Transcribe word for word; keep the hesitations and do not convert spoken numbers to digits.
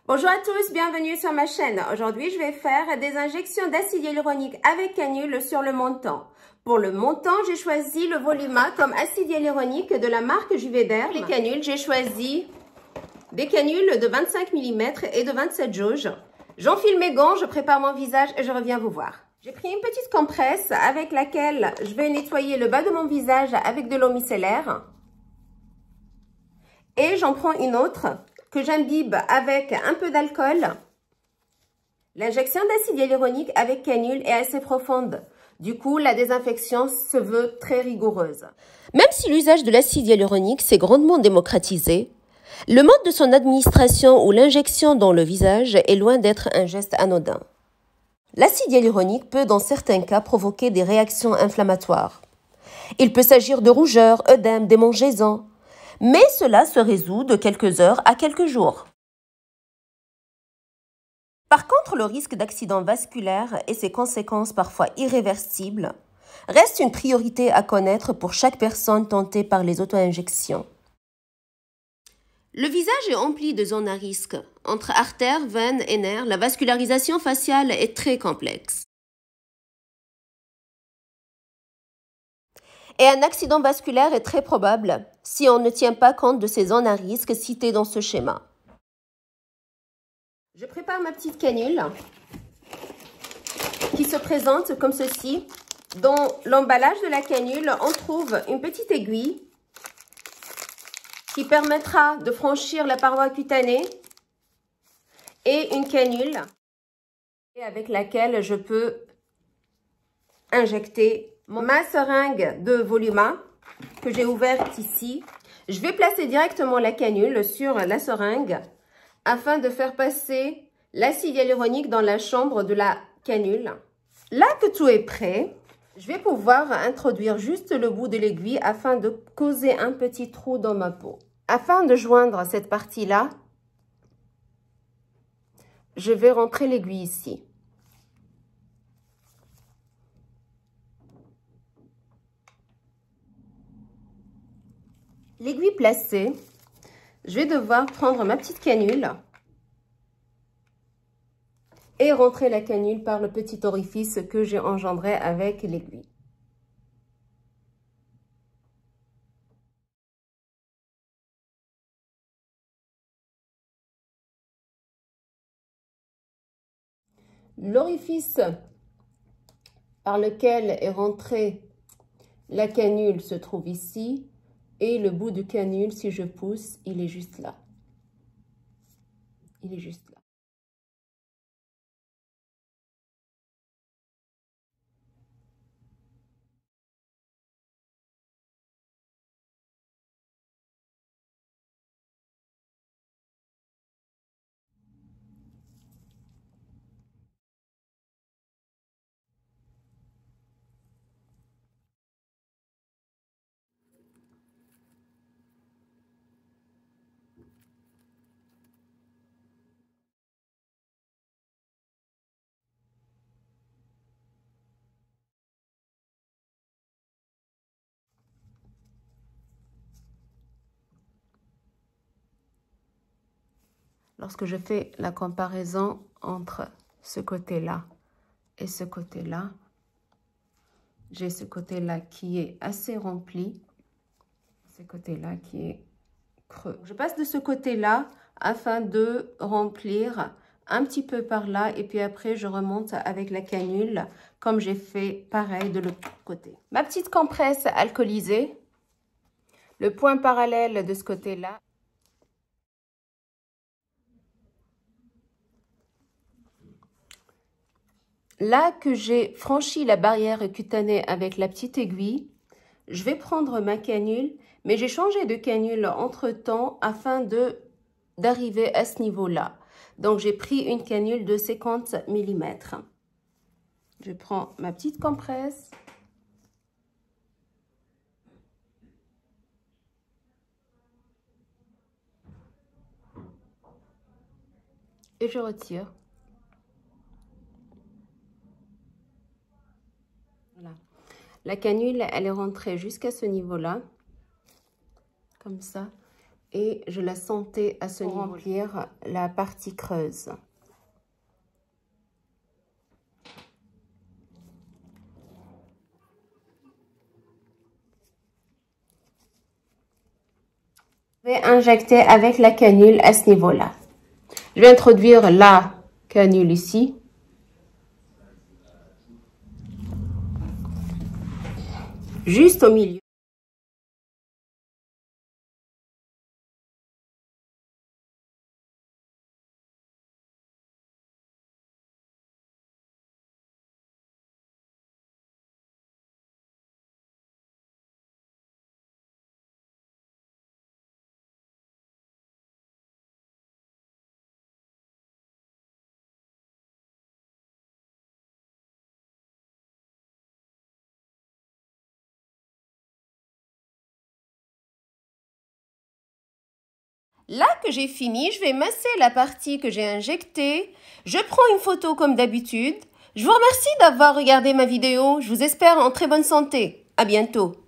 Bonjour à tous, bienvenue sur ma chaîne. Aujourd'hui, je vais faire des injections d'acide hyaluronique avec canule sur le menton. Pour le menton, j'ai choisi le Voluma comme acide hyaluronique de la marque Juvederm. Les canules, j'ai choisi des canules de vingt-cinq millimètres et de vingt-sept jauges. J'enfile mes gants, je prépare mon visage et je reviens vous voir. J'ai pris une petite compresse avec laquelle je vais nettoyer le bas de mon visage avec de l'eau micellaire. Et j'en prends une autre que j'imbibe avec un peu d'alcool. L'injection d'acide hyaluronique avec canule est assez profonde. Du coup, la désinfection se veut très rigoureuse. Même si l'usage de l'acide hyaluronique s'est grandement démocratisé, le mode de son administration ou l'injection dans le visage est loin d'être un geste anodin. L'acide hyaluronique peut dans certains cas provoquer des réactions inflammatoires. Il peut s'agir de rougeur, œdème, démangeaisons, mais cela se résout de quelques heures à quelques jours. Par contre, le risque d'accident vasculaire et ses conséquences parfois irréversibles reste une priorité à connaître pour chaque personne tentée par les auto-injections. Le visage est empli de zones à risque. Entre artères, veines et nerfs, la vascularisation faciale est très complexe. Et un accident vasculaire est très probable si on ne tient pas compte de ces zones à risque citées dans ce schéma. Je prépare ma petite canule qui se présente comme ceci. Dans l'emballage de la canule, on trouve une petite aiguille qui permettra de franchir la paroi cutanée et une canule avec laquelle je peux injecter ma seringue de Voluma que j'ai ouverte ici. Je vais placer directement la canule sur la seringue afin de faire passer l'acide hyaluronique dans la chambre de la canule. Là que tout est prêt, je vais pouvoir introduire juste le bout de l'aiguille afin de causer un petit trou dans ma peau. Afin de joindre cette partie-là, je vais rentrer l'aiguille ici. L'aiguille placée, je vais devoir prendre ma petite canule et rentrer la canule par le petit orifice que j'ai engendré avec l'aiguille. L'orifice par lequel est rentrée la canule se trouve ici. Et le bout de canule, si je pousse, il est juste là. Il est juste là. Lorsque je fais la comparaison entre ce côté-là et ce côté-là, j'ai ce côté-là qui est assez rempli, ce côté-là qui est creux. Je passe de ce côté-là afin de remplir un petit peu par là et puis après je remonte avec la canule comme j'ai fait pareil de l'autre côté. Ma petite compresse alcoolisée, le point parallèle de ce côté-là. Là que j'ai franchi la barrière cutanée avec la petite aiguille, je vais prendre ma canule, mais j'ai changé de canule entre-temps afin de d'arriver à ce niveau-là. Donc, j'ai pris une canule de cinquante millimètres. Je prends ma petite compresse. Et je retire. Voilà. La canule, elle est rentrée jusqu'à ce niveau-là. Comme ça. et je la sentais à se remplir la partie creuse. Je vais injecter avec la canule à ce niveau-là. Je vais introduire la canule ici. Juste au milieu. Là que j'ai fini, je vais masser la partie que j'ai injectée. Je prends une photo comme d'habitude. Je vous remercie d'avoir regardé ma vidéo. Je vous espère en très bonne santé. À bientôt.